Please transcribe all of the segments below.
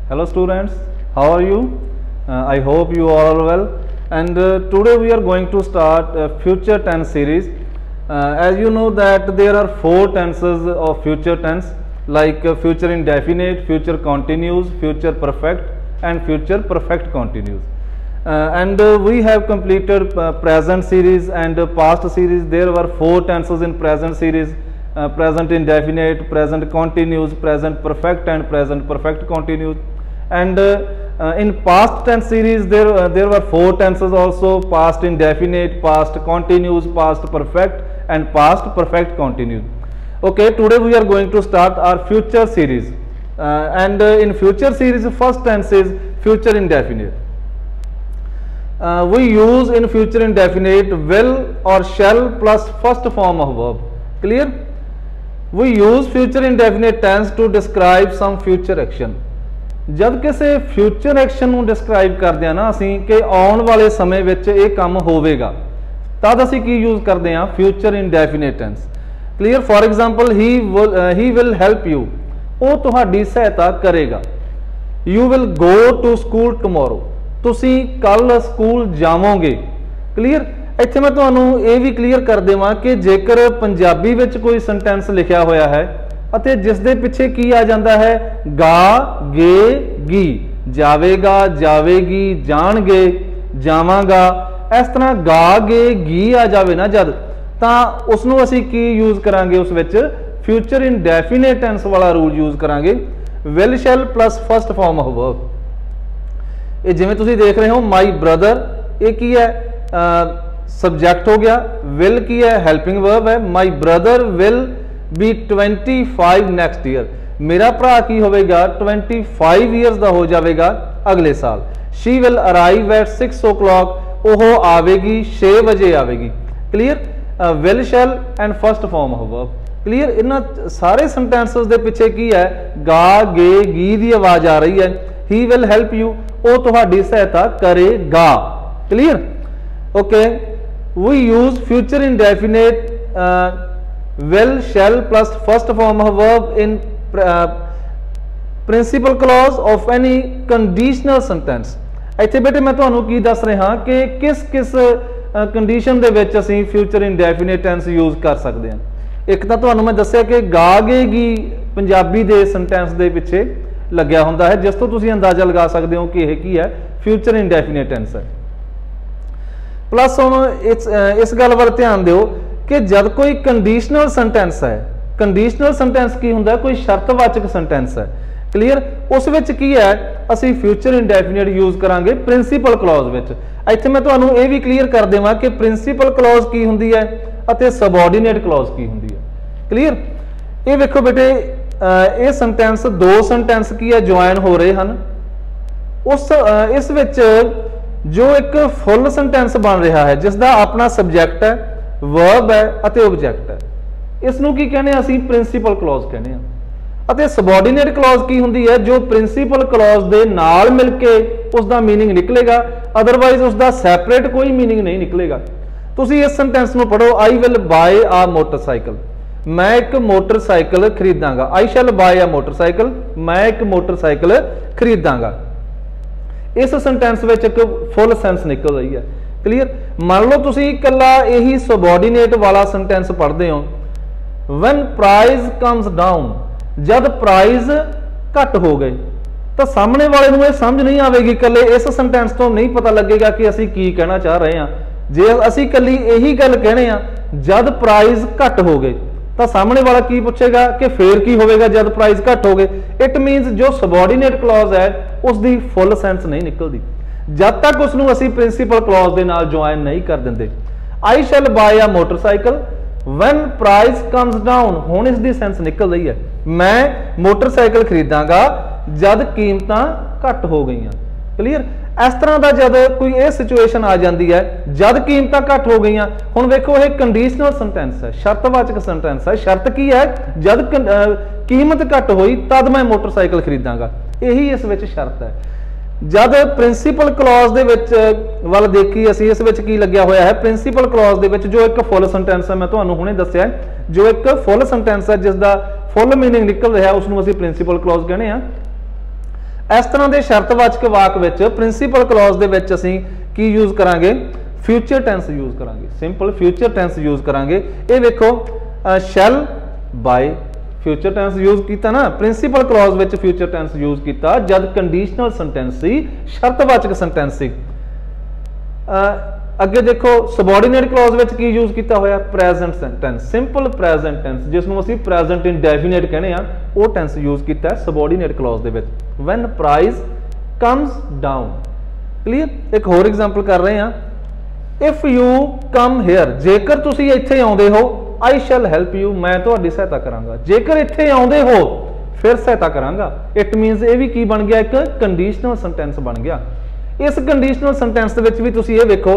Hello students, how are you? I hope you are all well, and today we are going to start a future tense series. As you know that there are 4 tenses of future tense, like future indefinite, future continuous, future perfect and future perfect continuous. We have completed present series and past series. There were 4 tenses in present series: present indefinite, present continuous, present perfect and present perfect continuous. And in past tense series there were 4 tenses also: past indefinite, past continuous, past perfect and past perfect continuous. Okay, today we are going to start our future series, in future series first tense is future indefinite. We use in future indefinite will or shall plus first form of verb. Clear? We use future indefinite tense to describe some future action. जब किसी future action ਨੂੰ describe करते हैं ना ਅਸੀਂ कि आने वाले समय ਵਿੱਚ ਇਹ ਕੰਮ ਹੋਵੇਗਾ, तद ਅਸੀਂ ਕੀ यूज करते हैं? Future indefinite tense. Clear? For example he will help you, वो ਤੁਹਾਡੀ सहायता करेगा. You will go to school tomorrow, ਤੁਸੀਂ ਕੱਲ ਸਕੂਲ ਜਾਵੋਗੇ. क्लीयर? ਇੱਥੇ मैं ਤੁਹਾਨੂੰ ਇਹ ਵੀ क्लीयर कर देवां कि जेकर पंजाबी ਵਿੱਚ कोई सेंटेंस लिखा होया है ਅਤੇ जिस दे पिछे की आ जाता है गा, गे, गी, जावेगा, जावेगी, जाणगे, जावांगा, इस तरह गा, गे, गी आ जाए ना जद, तो उसनों असी की यूज करांगे? उस विच फ्यूचर इंडेफिनेट टेंस वाला रूल यूज करांगे, will shall plus first form of verb. ये जिवें तुसीं देख रहे हो माई ब्रदर, ये की है? सब्जैक्ट हो गया. विल की है? हेल्पिंग वर्ब है. My brother will be 25 next year, मेरा भरा की होगा 25 ईयर्स का हो जाएगा अगले साल. She will arrive at 6 o'clock, वह आवेगी 6 बजे आवेगी. Clear? Will shall and first form of verb. Clear? इन्हां सारे सेंटेंसेस दे पिछे की है गा, गे, गी दी आवाज आ रही है. ही विल हेल्प यू, वो तुहाडी सहायता करेगा. Clear? Okay, we use future indefinite will, shall plus first form of verb in principal clause of any conditional sentence. ਇੱਥੇ ਬੇਟੇ ਮੈਂ ਤੁਹਾਨੂੰ ਕੀ ਦੱਸ ਰਿਹਾ ਕਿ ਕਿਸ ਕੰਡੀਸ਼ਨ ਦੇ ਵਿੱਚ ਅਸੀਂ ਫਿਊਚਰ ਇੰਡੈਫੀਨਿਟ ਟੈਂਸ ਯੂਜ਼ ਕਰ ਸਕਦੇ ਹਾਂ. ਇੱਕ ਤਾਂ ਤੁਹਾਨੂੰ ਮੈਂ ਦੱਸਿਆ ਕਿ ਗਾਗੇਗੀ ਪੰਜਾਬੀ ਦੇ ਸੈਂਟੈਂਸ ਦੇ ਪਿੱਛੇ ਲੱਗਿਆ ਹੁੰਦਾ ਹੈ, ਜਿਸ ਤੋਂ ਤੁਸੀਂ ਅੰਦਾਜ਼ਾ ਲਗਾ ਸਕਦੇ ਹੋ ਕਿ ਇਹ ਕੀ ਹੈ? ਫਿਊਚਰ ਇੰਡੈਫੀਨਿਟ ਟੈਂਸ ਹੈ. ਪਲੱਸ ਹੁਣ ਇਸ ਗੱਲ ਵੱਲ ਧਿਆਨ ਦਿਓ कि जब कोई कंडीशनल सेंटेंस है, कंडीशनल सेंटेंस की हुंदा? कोई शर्तवाचक सेंटेंस है. क्लीयर? उस विच की है? असी फ्यूचर इंडेफिनेट यूज करांगे प्रिंसीपल क्लॉज विच. इत्थे मैं तुहानूं ये भी क्लीयर कर देवां कि प्रिंसीपल क्लॉज की हुंदी है अते सबऑर्डिनेट क्लॉज की हुंदी है. क्लीयर? ये वेखो बेटे, ये सेंटेंस 2 सेंटेंस की है ज्वाइन हो रहे हैं. इस विच जो एक फुल सेंटेंस बन रहा है जिसका अपना सबजैक्ट है, वर्ब है अते ऑब्जेक्ट है, इसनों की कहने असी प्रिंसीपल क्लॉज कहने हैं. अते सबऑर्डिनेट क्लॉज की हुंदी है? जो प्रिंसीपल क्लॉज दे नाल मिल के उसका मीनिंग निकलेगा, अदरवाइज उसका सैपरेट कोई मीनिंग नहीं निकलेगा. तुसी इस सेंटेंस में पढ़ो, I will buy a motorcycle, मैं एक मोटरसाइकिल खरीदांगा. I shall buy a motorcycle, मैं एक मोटरसाइकिल खरीदांगा. इस सेंटेंस में एक फुल सेंस निकल रही है. क्लीयर? मान लो तुसी कला यही सबऑर्डिनेट वाला सेंटेंस पढ़ते हो, व्हेन प्राइस कम्स डाउन, जब प्राइस घट हो गए, तो सामने वाले नूं यह समझ नहीं आएगी. कले इस सेंटेंस तो नहीं पता लगेगा कि असी की कहना चाह रहे हैं. जे असी कली यही गल कहने हैं जब प्राइस घट हो गए, तो सामने वाला की पूछेगा कि फिर की होगा जब प्राइस घट हो गए. इट मीनस जो सबऑर्डिनेट क्लॉज है उसकी फुल सेंस नहीं निकलती जब तक उसनूं असी प्रिंसीपल क्लॉज दे नाल ज्वाइन नहीं कर देंगे. I shall buy a motorcycle when price comes down, हुण इसकी सेंस निकल रही है, मैं मोटरसाइकिल खरीदांगा जब कीमतां घट हो गई. क्लीयर? इस तरह का जब कोई ये सिचुएशन आ जाती है जब कीमतां घट हो गई. हुण वेखो, यह कंडीशनल सेंटेंस है, शर्तवाचक सेंटेंस है. शर्त की है? जब कीमत घट हुई तद मैं मोटरसाइकिल खरीदांगा. यही इस विच शर्त है. जब प्रिंसीपल क्लॉज दे विच वल देखी असी, इस विच की लग्या होया है? प्रिंसीपल क्लॉज दे विच जो एक फुल सेंटेंस है, मैं तुहानूं हुणे दस्सिया है, जो एक फुल सेंटेंस है जिसका फुल मीनिंग निकल रहा है उसनूं असी प्रिंसीपल क्लॉज कहने आ. इस तरह के शर्तवाचक वाक विच प्रिंसीपल क्लॉज दे विच असीं की यूज़ करांगे, फ्यूचर टेंस यूज़ करांगे, सिंपल फ्यूचर टेंस यूज़ करांगे। ये देखो shall buy future tense use किया ना, प्रिंसीपल क्लॉज विच फ्यूचर टेंस यूज़ किया जब कंडीशनल सेंटेंस सी, शर्तवाचक सेंटेंस सी। अगे देखो सबॉर्डिनेट क्लॉज विच की यूज़ किया होया, present tense, simple present tense जिसनूं असीं प्रेजेंट इंडेफिनिट कहने आ, वो टेंस यूज़ किया सबॉर्डिनेट क्लॉज दे विच। When price comes down, clear. एक होर एग्जांपल कर रहे हैं, इफ यू कम हेयर, जेकर तुसीं इत्थे आउंदे हो, आई शैल हैल्प यू, मैं तुहाडी सहायता करांगा। जेकर इत्थे आउंदे हो फिर सहायता करांगा, इट मीनस ये भी की बन गया, एक कंडीशनल सेंटेंस बन गया। इस कंडीशनल सेंटेंस दे विच भी तुसीं ये वेखो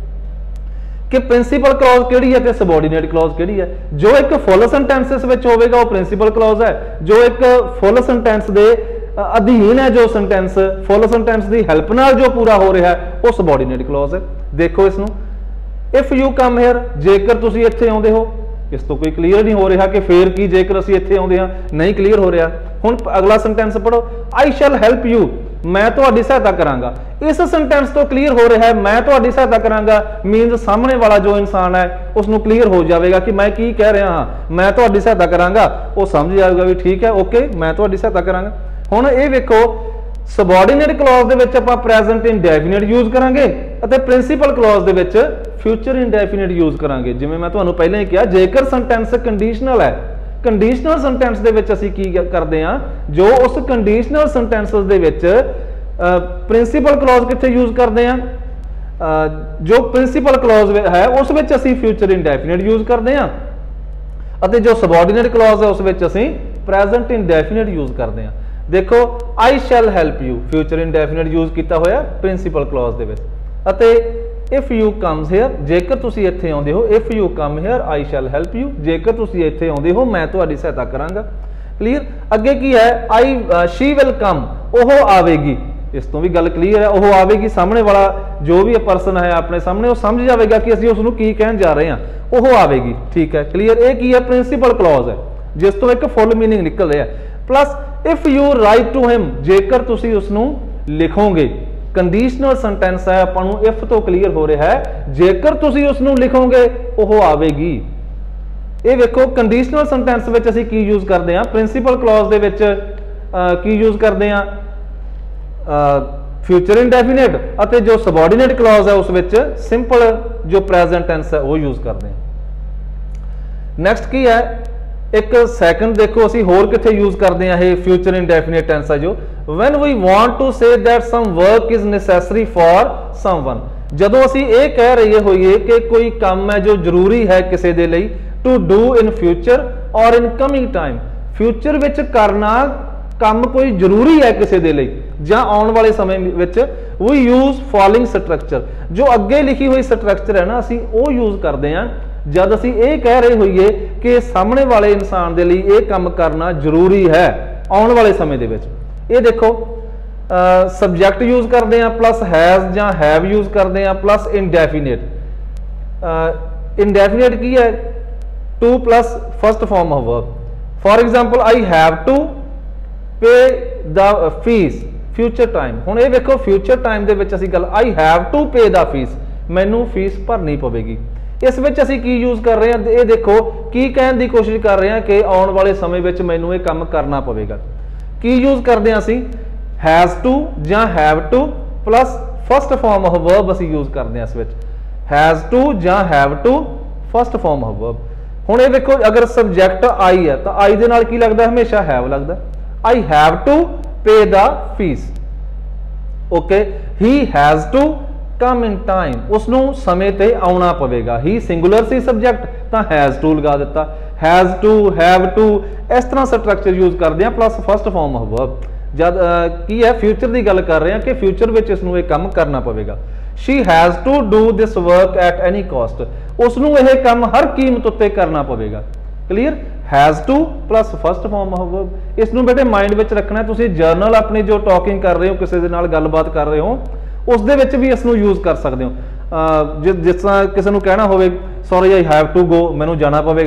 कि प्रिंसीपल क्लॉज किहड़ी है ते सबॉर्डिनेट क्लॉज किहड़ी है। जो एक फुल सेंटेंसेस विच होवेगा वो प्रिंसीपल क्लॉज है, जो एक फुल सेंटेंस दे अधीन है, जो सेंटेंस फुल सेंटेंस की हेल्प नाल जो पूरा हो रहा है वो सबॉर्डिनेट क्लॉज है। देखो इसनूं, इफ यू कम हेयर, जेकर तुसीं इत्थे आउंदे हो, इस तो कोई क्लीयर नहीं हो रहा कि फिर की जेकर असीं इत्थे आउंदे हां, नहीं क्लीयर हो रहा। हुण अगला सेंटेंस पढ़ो, आई शैल हैल्प यू, मैं तुहाडी सहायता करांगा। इस सेंटेंस तो क्लीयर हो रहा है मैं तुहाडी सहायता करांगा, मीनस सामने वाला जो इंसान है उसनूं क्लीयर हो जाएगा कि मैं की कह रहा हाँ, मैं तुहाडी सहायता करांगा, वो समझ जाएगा भी ठीक है ओके मैं तुहाडी सहायता करांगा। हुण ये वेखो सबॉर्डिनेट क्लॉज दे विच आपां प्रेजेंट इंडेफिनिट यूज़ करांगे अते प्रिंसीपल क्लॉज दे विच फ्यूचर इंडेफिनिट यूज़ करांगे। जिवें मैं तुहानूं पहले ही कहा, जेकर सेंटेंस कंडीशनल है, कंडीशनल सेंटेंस दे विच असीं की करदे हां, जो उस कंडीशनल सेंटेंसेस दे विच प्रिंसीपल क्लॉज कित्थे यूज़ करदे हां, जो प्रिंसीपल क्लॉज है उस विच असीं फ्यूचर इंडेफिनिट यूज़ करदे हां, अते जो सबॉर्डिनेट क्लॉज है उस विच असीं प्रेजेंट इंडेफिनिट यूज़ करदे हां। देखो I shall help you, future indefinite use किया होया प्रिंसीपल क्लॉज दे विच, अते इफ यू कम्स हेयर, जेकर तुसीं इत्थे आउंदे हो, if you come here I shall help you, जेकर तुसीं इत्थे आउंदे हो मैं तुहाडी सहायता करांगा। क्लीयर। अगे की है, आई शी विल कम, ओह आवेगी, इस तो भी गल क्लीयर है, ओह आवेगी, सामने वाला जो भी पर्सन है अपने सामने वो समझ जाएगा कि असीं उसनूं की कहण जा रहे हैं, ओह आवेगी, ठीक है क्लीयर। ये की है प्रिंसीपल क्लॉज है जिस तो एक फुल मीनिंग निकल रहा है। Plus if you write to him, जेकर तुसीं उसनूं लिखोगे, कंडीशनल सेंटेंस है आपां नूं इफ तो क्लीयर हो रहा है, जेकर तुसीं उसनूं लिखोगे ओह आवेगी। ये देखो कंडीशनल सेंटेंस विच असीं की यूज़ करते हैं, प्रिंसीपल क्लॉज दे विच की यूज़ करते हैं फ्यूचर इंडेफिनिट, अते जो सबॉर्डिनेट क्लॉज है उस विच सिंपल जो प्रेजेंट टेंस है वो यूज़ करते हैं। नैक्सट की है, एक सैकंड देखो असी होर किथे यूज़ करते हैं, ये फ्यूचर इंडेफिनिट टेंस है जो when we want to say that some work is necessary for someone, जदों असी ये कह रही होइए कि कोई काम है जो जरूरी है किसी दे लई, टू डू इन फ्यूचर और इन कमिंग टाइम, फ्यूचर विच करना काम कोई जरूरी है किसी दे लई जां आउण वाले समय विच, वी यूज़ फॉलोइंग स्ट्रक्चर, जो अगे लिखी हुई स्ट्रक्चर है ना असी वो यूज़ करते हैं जब असी ये कह रहे होइए कि सामने वाले इंसान के लिए ये काम करना जरूरी है आने वाले समय दे विच। ये देखो सब्जैक्ट यूज़ करते हैं प्लस हैज़ जां हैव यूज़ करते हैं प्लस इंडेफिनिट। इंडेफिनिट की है to plus first form of verb. For example I have to pay the fees future time. हुण ये देखो फ्यूचर टाइम दे विच असीं गल I have to pay the fees, मैनू फीस भरनी पवेगी। इस विच असीं की यूज़ कर रहे हैं, ये देखो की कहने की कोशिश कर रहे हैं कि आने वाले समय विच मैनू ये काम करना पवेगा। की यूज़ करते हैं असीं हैज़ टू जां have to plus first form of verb असीं यूज़ करते हैं इस विच, हैज़ टू जां have to first form of verb. हुण ये देखो अगर सब्जैक्ट आई है तो आई दे नाल की लगदा, हमेशा हैव लगदा। I have to pay the fees, okay. He has to come in time, उसनू समय ते आउणा पवेगा। ही सिंगुलर सी सब्जैक्ट तो हैज़ टू लगा दिता, हैज़ टू हैव टू इस तरह स्ट्रक्चर यूज़ करते हैं plus first form of verb. जब की है फ्यूचर की गल कर रहे हैं कि फ्यूचर में इसनू एक काम करना पवेगा। She has to do this work at any cost, उसनू यह काम हर कीमत उत्ते करना पवेगा। Clear. Has to plus first form of verb. इसनू बेटे माइंड में रखना है, तुसीं जर्नल अपनी जो टॉकिंग कर रहे हो किसी दे नाल गलबात कर रहे हो उस दे विच भी इसनू यूज़ कर सकते हो। जिस तरह किसी को कहना हो sorry I have to go, मैनू जाना पवेगा,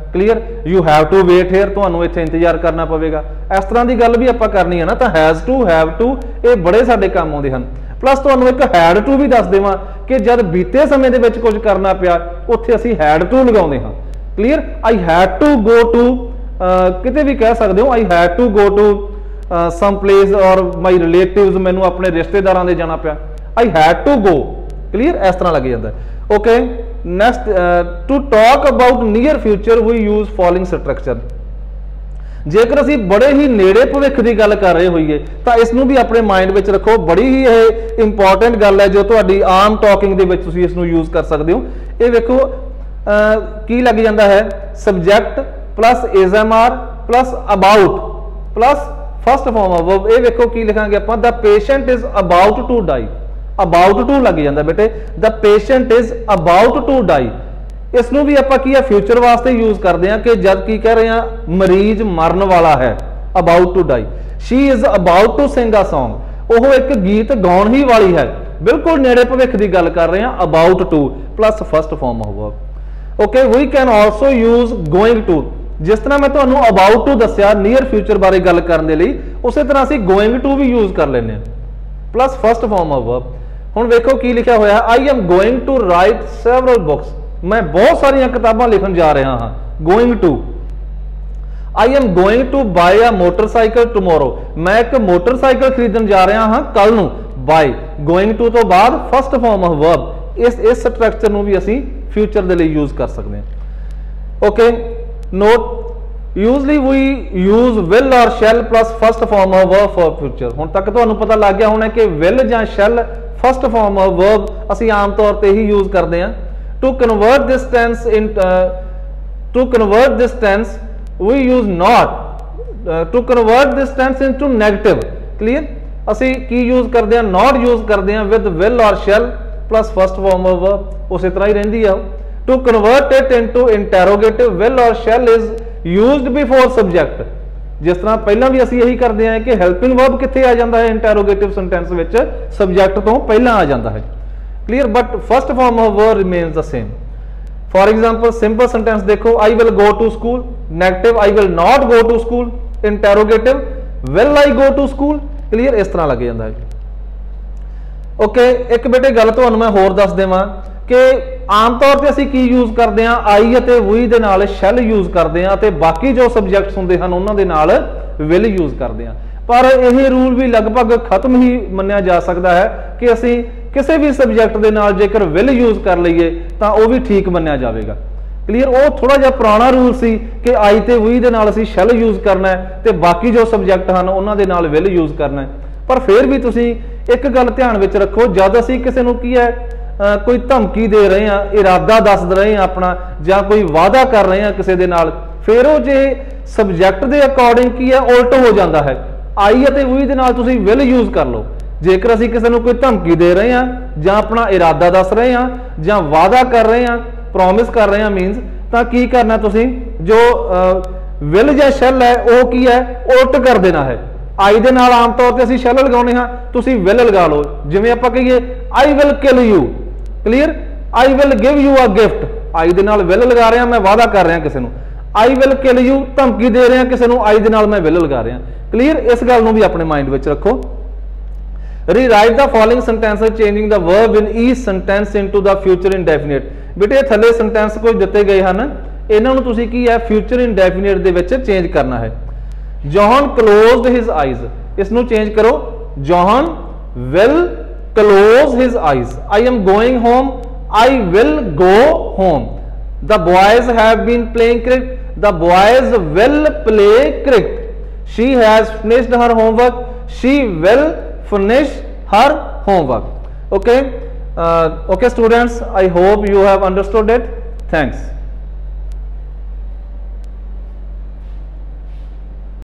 clear. You have to wait here, तुहानू इत्थे इंतजार करना पवेगा। इस तरह की गल भी आपां करनी है ना, तो हैज़ टू, हैव टू, ये बड़े साडे काम आउंदे हन। प्लस तुहानू एक हैड टू भी दस देवां कि जब बीते समय दे विच कुछ करना पिया उत्थे असीं हैड टू लगाउंदे हां। Clear. I had to go to, किते भी कह सकते हो, I had to go to some place और माई रिलेटिव्स, मैनू अपने रिश्तेदारां दे जाना पिया, I had to go. Clear, इस तरह लग जाता है। Okay, next, to talk about near future we use following structure. जेकर असी बड़े ही नेड़े भविख की गल कर रहे होइए तो इसनू भी अपने माइंड में रखो, बड़ी ही यह इंपॉर्टेंट गल है जो तुहाडी आम टॉकिंग दे विच तुसीं इसनू यूज कर सकते हो। ये वेखो की लग जाता है, subject plus is am are plus about plus first form of verb. ये वेखो की लिखांगे आपां, the patient is about to die, about to लग जाता बेटे, the patient is about to die. इसनू भी आपां की है फ्यूचर वास्ते यूज करते हैं कि जब की कह रहे हैं मरीज मरन वाला है, about to die. She is about to sing a song, वह एक गीत गाउण ही वाली है, बिल्कुल नेड़े भविख की गल कर रहे हैं, about to plus first form of verb. Okay, we can also use going to. जिस तरह मैं तुहानू अबाउट टू दस्या नीयर फ्यूचर बारे गल करने लई, उसी तरह असीं गोइंग टू भी यूज कर लेने plus first form of verb. हुण वेखो की लिखा होया, I am going to write several books, मैं बहुत सारिया किताबां लिखन जा रहा हाँ, going to. I am going to buy a motorcycle tomorrow, मैं एक मोटरसाइकिल खरीदन जा रहा हाँ कल नू, बाय। गोइंग टू तो बाद फर्स्ट फॉर्म ऑफ वर्ब, इस स्ट्रक्चर नू भी असीं फ्यूचर दे लई यूज कर सकते हैं। Okay, note, usually we use will और shall plus first form of verb for future. हुण तक तुहानू पता लग गया होना कि विल जां shall first form of verb असीं आम तौर पर ही यूज करते हैं। To convert this tense we use not, to convert this tense into negative। clear, असी की यूज करते हैं, not यूज करते हैं with will or shall plus first form of verb, उसी तरह ही रहिंदी है। to convert it into interrogative, will or shall is used before subject। जिस तरह पहला भी असी यही करते हैं कि helping verb कित्थे आ जाता है interrogative sentence विच, subject तो पहला आ जाता है। Clear, but first form of verb remains the same. For example simple sentence देखो, I will go to school, negative I will not go to school, interrogative will I go to school. Clear, इस तरह लग जाता है। Okay, एक बेटे गल तुहानू मैं होर दस देवां कि आम तौर पर असीं की यूज करते हैं, आई अते वी दे नाल शैल यूज करते हैं, ते बाकी जो सब्जैक्ट्स हुंदे हन उन्हां दे नाल विल यूज करते हैं। पर यह रूल भी लगभग खत्म ही मन्निया जा सकता है कि असीं किसी भी सबजैक्ट के नाल जेकर विल यूज कर लीए तो वह भी ठीक मन्निया जाएगा। क्लीयर, वो थोड़ा जिहा पुराना रूल सी कि आई ते वी दे नाल असीं शैल यूज करना है ते बाकी जो सबजैक्ट हैं उन्हां दे नाल विल यूज करना है। पर फिर भी तुसीं एक गल ध्यान विच रखो, जद असीं किसी नूं की है कोई धमकी दे रहे हैं, इरादा दस रहे हैं अपना, जां कोई वादा कर रहे हैं किसी दे नाल, फिर वो जे सबजैक्ट के अकॉर्डिंग की है उल्ट हो जाता है। आई अते वी दे नाल तुसीं विल यूज कर लो। जेकर असीं किसी नूं कोई धमकी दे रहे हैं जां अपना इरादा दस रहे हैं जां वादा कर रहे हैं, प्रॉमिस कर रहे हैं मीनस, तो की करना तुसीं जो विल जां शैल है वो की है उल्ट कर देना है। आई दे नाल आम तौर पर असीं शैल लगाउने हां, तुसीं विल लगा लो। जिवें आपां कहिए I will kill you, clear, I will give you a gift, I दे नाल विल लगा रहे हैं, मैं वादा कर रहा किसी नूं। आई विल किल यू, धमकी दे रहे हैं किसी नूं, आई दे नाल मैं विल लगा रहा। क्लीयर, इस गल नूं भी अपने माइंड विच रखो। Rewrite the following sentences changing the verb in each sentence into the future indefinite. बेटे थले सेंटेंस कुछ दिते गए हैं, इन्हां नूं तुसीं की है फ्यूचर इंडेफिनिट दे विच चेंज करना है। जॉन क्लोज्ड हिज आईज, इसनूं चेंज करो, John will close his eyes. I am going home, I will go home. The boys have been playing cricket, the boys will play cricket. She has finished her homework, she will finish her homework. Okay, okay students, I hope you have understood it. Thanks.